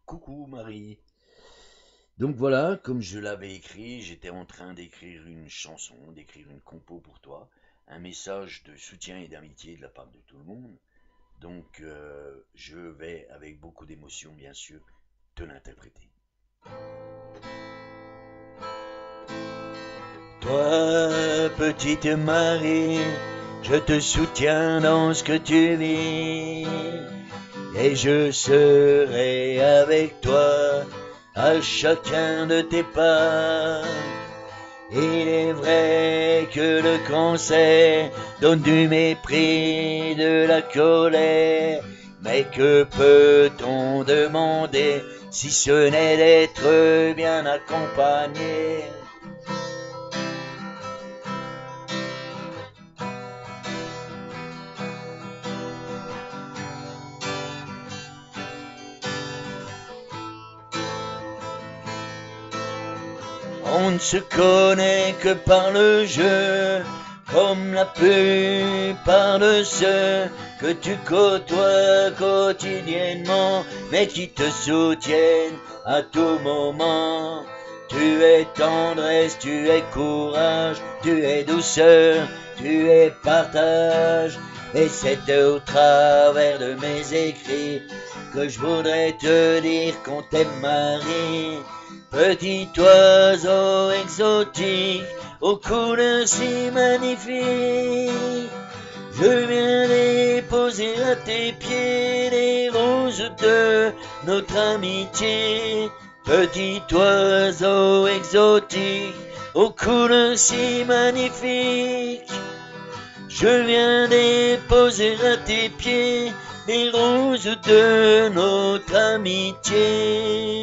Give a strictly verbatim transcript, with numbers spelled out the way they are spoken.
Coucou Marie. Donc voilà, comme je l'avais écrit, j'étais en train d'écrire une chanson, d'écrire une compo pour toi, un message de soutien et d'amitié de la part de tout le monde. Donc euh, je vais, avec beaucoup d'émotion bien sûr, te l'interpréter. Toi, petite Marie, je te soutiens dans ce que tu vis, et je serai avec toi à chacun de tes pas. Il est vrai que le cancer donne du mépris, de la colère, mais que peut-on demander si ce n'est d'être bien accompagné? On ne se connaît que par le jeu, comme la plupart de ceux que tu côtoies quotidiennement, mais qui te soutiennent à tout moment. Tu es tendresse, tu es courage, tu es douceur, tu es partage, et c'est au travers de mes écrits que je voudrais te dire qu'on t'aime, Marie. Petit oiseau exotique, aux couleurs si magnifiques, je viens déposer à tes pieds les roses de notre amitié. Petit oiseau exotique, aux couleurs si magnifiques, je viens déposer à tes pieds les roses de notre amitié.